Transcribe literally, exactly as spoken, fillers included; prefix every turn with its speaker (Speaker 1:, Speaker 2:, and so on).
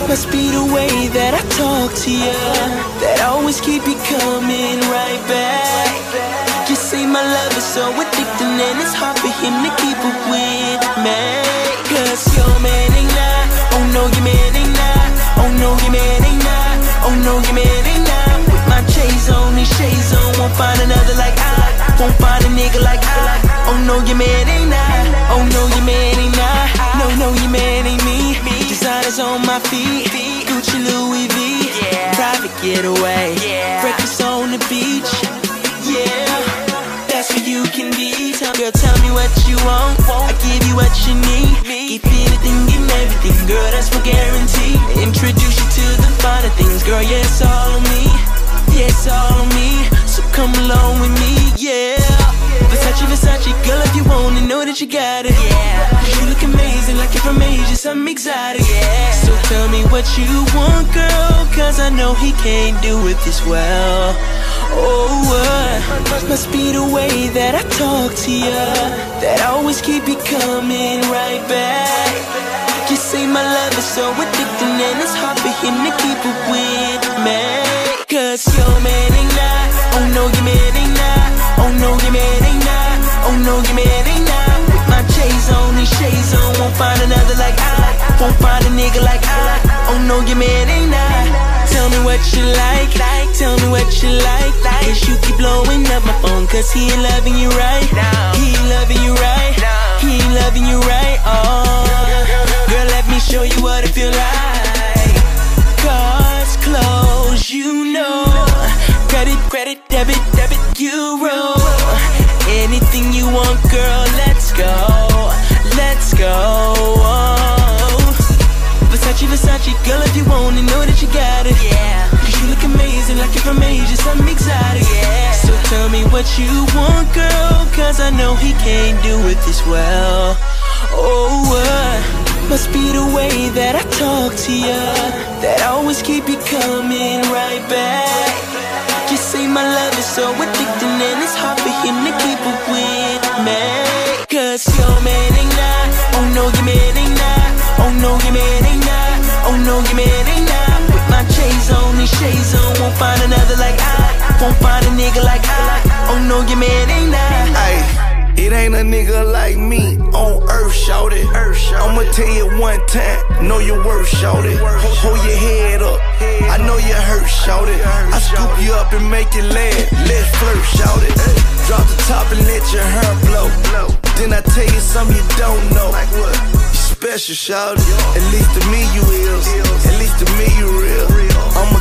Speaker 1: Must be the way that I talk to you, that always keep you coming right back. You say my love is so addicting and it's hard for him to keep up with me. Cause your man ain't not, oh no your man ain't not, oh no your man ain't not, oh no your man ain't not. With my shades on, these shades on, won't find another like I, won't find a nigga like I. Oh no your man ain't not, oh no your man ain't not, no no your man ain't me. Designers on my feet, Gucci Louis V, private getaway, breakfast on the beach, yeah, that's where you can be. Girl, tell me what you want, I give you what you need. Give you anything, give me everything, girl, that's my guarantee. Introduce you to the finer things, girl, yeah, it's all on me, yeah, it's all on me. So come along with me, yeah. Versace, Versace, girl, if you want it, know that you got it, yeah. You look amazing, like you're from Asia, something exotic, yeah. So tell me what you want, girl, cause I know he can't do it this well. Oh, uh, must be the way that I talk to you, that always keep you coming right back. You say my love is so addicting and it's hard for him to keep up with me. Cause your man ain't not, oh no your man ain't not, oh no your man ain't not, oh no your man ain't not. With my shades on, these shades on, won't find another like I, won't find a nigga like I. Oh no your man ain't not. Tell me what you like, like, tell me what you like, like. Cause you keep blowing up my phone, cause he ain't loving you right, he ain't loving you right, he ain't loving you right, oh. Girl, let me show you what it feel like. Cards closed, you know. Credit, credit, debit, debit, euro. Anything you want, girl, let's go, let's go, oh. Versace, Versace, girl, if you want it, know that you got it, yeah. Cause you look amazing, like you're from Asia, something exotic, yeah. So tell me what you want, girl, cause I know he can't do it this well. Oh, uh, must be the way that I talk to you, that always keep you coming right back. You say my love is so addicting and it's hard for him to keep up with me. Cause your man ain't not, oh no your man ain't not, oh no your man ain't not, oh no your man ain't not. With my shades on, these shades on, won't find another like I, won't find a nigga like I. Oh no your man ain't not.
Speaker 2: Ay, it ain't a nigga like me on earth, shout it. I'ma tell you one time, know your worth, shout it. Hold your head up, I know you hurt, shout it. I scoop you up and make it land, let's flirt, shout it. Drop the top and let your hair blow. Then I tell you something you don't know. You special, shout it. At least to me you is, at least to me you real. I'm